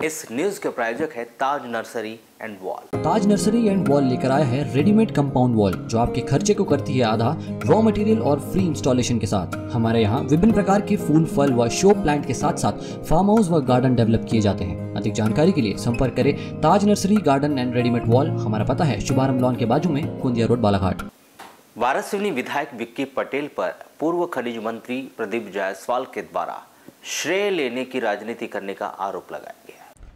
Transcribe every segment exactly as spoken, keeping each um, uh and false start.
इस न्यूज के प्रायोजक है Taj nursery and wall. Taj nursery and wall लेकर आया है रेडीमेड कंपाउंड वॉल, जो आपके खर्चे को करती है आधा रॉ मटेरियल और फ्री इंस्टॉलेशन के साथ। हमारे यहाँ विभिन्न प्रकार के फूल, फल व शो प्लांट के साथ साथ फार्म हाउस व गार्डन डेवलप किए जाते हैं। अधिक जानकारी के लिए संपर्क करें Taj nursery garden and readymade wall. हमारा पता है शुभारंभ लॉन के बाजू में, कुंदिया रोड, बालाघाट। वारासिवनी विधायक विक्की पटेल पर पूर्व खनिज मंत्री प्रदीप जायसवाल के द्वारा श्रेय लेने की राजनीति करने का आरोप लगाया गया,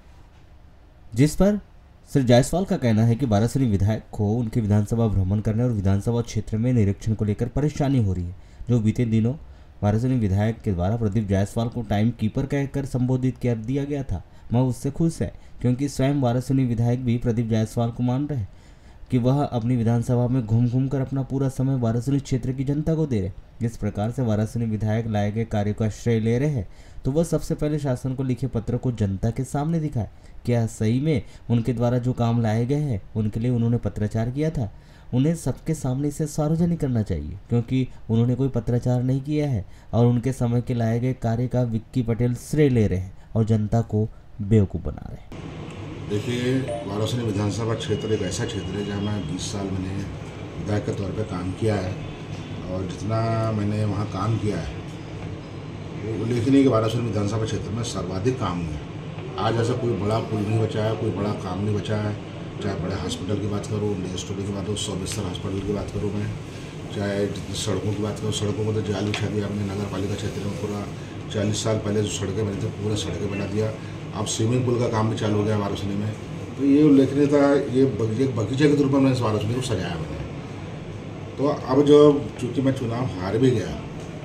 जिस पर श्री जायसवाल का कहना है कि वारासिवनी विधायक को उनके विधानसभा भ्रमण करने और विधानसभा क्षेत्र में निरीक्षण को लेकर परेशानी हो रही है। जो बीते दिनों वारासिवनी विधायक के द्वारा प्रदीप जायसवाल को टाइम कीपर कहकर संबोधित कर दिया गया था, वह उससे खुश है, क्योंकि स्वयं वारासिवनी विधायक भी प्रदीप जायसवाल को मान रहे हैं कि वह अपनी विधानसभा में घूम घूम कर अपना पूरा समय वारासिवनी क्षेत्र की जनता को दे रहे। जिस प्रकार से वारासिवनी विधायक लाए गए कार्य का श्रेय ले रहे हैं, तो वह सबसे पहले शासन को लिखे पत्र को जनता के सामने दिखाए। क्या सही में उनके द्वारा जो काम लाए गए हैं उनके लिए उन्होंने पत्राचार किया था? उन्हें सबके सामने इसे सार्वजनिक करना चाहिए, क्योंकि उन्होंने कोई पत्राचार नहीं किया है और उनके समय के लाए गए कार्य का विक्की पटेल श्रेय ले रहे हैं और जनता को बेवकूफ़ बना रहे हैं। देखिए, वारासिवनी विधानसभा क्षेत्र एक ऐसा क्षेत्र है जहाँ मैं बीस साल मैंने विधायक के तौर पे काम किया है और जितना मैंने वहाँ काम किया है वो उल्लेखनीय कि वारासिवनी विधानसभा क्षेत्र में सर्वाधिक काम हुआ है। आज ऐसा कोई बड़ा पुल नहीं बचा है, कोई बड़ा काम नहीं बचा है। चाहे बड़े हॉस्पिटल की बात करूँ, इंडस्ट्री की बात करूँ, सौ बिस्तर हॉस्पिटल की बात करूँ, मैं चाहे सड़कों की बात करूँ, सड़कों में तो जाल बिछा दिया हमने। नगर पालिका क्षेत्र में पूरा चालीस साल पहले जो सड़कें बनी थी पूरे सड़कें बना दिया। अब स्विमिंग पूल का काम भी चालू हो गया वारासिवनी में। तो ये उल्लेखनीय था, ये बगीचे के रूप में मैंने वारासिवनी को सजाया मैंने। तो अब जो चूँकि मैं चुनाव हार भी गया,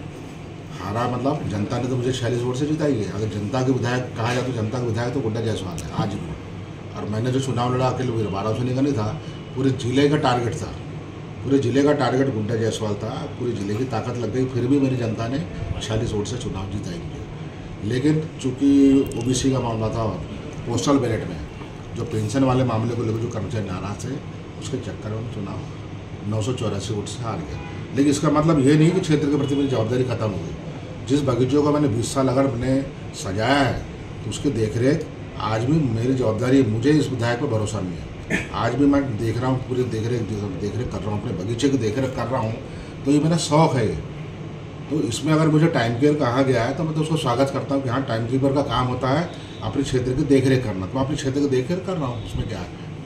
हारा मतलब जनता ने तो मुझे छियालीस वोट से जिताई है। अगर जनता के विधायक कहा जाए तो जनता के विधायक तो गुड्डा जायसवाल है आज भी। और मैंने जो चुनाव लड़ा अकेले वारासिवनी का नहीं था, पूरे जिले का टारगेट था। पूरे जिले का टारगेट गुड्डा जायसवाल था। पूरे जिले की ताकत लग गई, फिर भी मेरी जनता ने छियालीस वोट से चुनाव जिताई मुझे। लेकिन चूँकि ओबीसी का मामला था और पोस्टल बैलेट में जो पेंशन वाले मामले को लेकर जो कर्मचारी नाराज थे, उसके चक्कर में चुनाव नौ सौ चौरासी वोट से हार गया। लेकिन इसका मतलब ये नहीं कि क्षेत्र के प्रति मेरी जवाबदारी खत्म हो गई। जिस बगीचों का मैंने बीस साल अगर मैंने सजाया है तो उसकी देखरेख आज भी मेरी जवाबदारी। मुझे इस विधायक पर भरोसा नहीं है। आज भी मैं देख रहा हूँ, पूरी देखरेख देखरेख कर रहा हूँ, अपने बगीचे की देखरेख कर रहा हूँ। तो ये मेरा शौक़ है। तो इसमें अगर मुझे टाइम कीपर कहा गया है तो मैं तो उसको स्वागत करता हूँ कि हाँ, टाइम कीपर का काम होता है अपने क्षेत्र की देखरेख करना। तो मैं अपने क्षेत्र की देखरेख कर रहा हूँ, उसमें क्या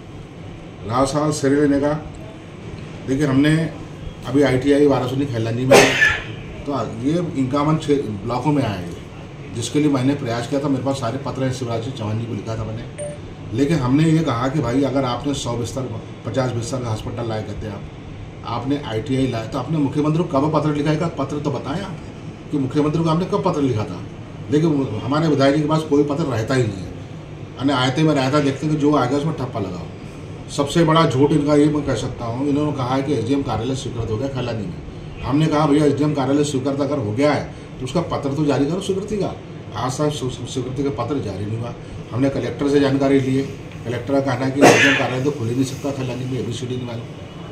है। रहा सवाल श्रेय लेने का, देखिए हमने अभी आई टी आई वारासिवनी खैलानी में, तो ये इक्यावन ब्लॉकों में आए, जिसके लिए मैंने प्रयास किया था। मेरे पास सारे पत्र हैं, शिवराज सिंह चौहान जी को लिखा था मैंने। लेकिन हमने ये कहा कि भाई अगर आपने सौ बिस्तर पचास बिस्तर का हॉस्पिटल लाए कहते हैं आप, आपने आई टी आई लाया, तो आपने मुख्यमंत्री को कब पत्र लिखा है? पत्र तो बताएं आप कि मुख्यमंत्री को आपने कब पत्र लिखा था। लेकिन हमारे विधायक जी के पास कोई पत्र रहता ही नहीं है। यानी आयते में रहता देखते हैं कि जो आएगा उसमें ठप्पा लगाओ। सबसे बड़ा झूठ इनका ये मैं कह सकता हूँ, इन्होंने कहा है कि एस डी एम कार्यालय स्वीकृत हो गया खैलानी में। हमने कहा भैया एस डी एम कार्यालय स्वीकृत अगर हो गया है तो उसका पत्र तो जारी करो स्वीकृति का। आज तक स्वीकृति का पत्र जारी नहीं हुआ। हमने कलेक्टर से जानकारी ली है, कलेक्टर का कहना है कि एस डी एम कार्यालय तो खुल ही नहीं सकता खैलानी में, ए बी सी डी नहीं मालूम।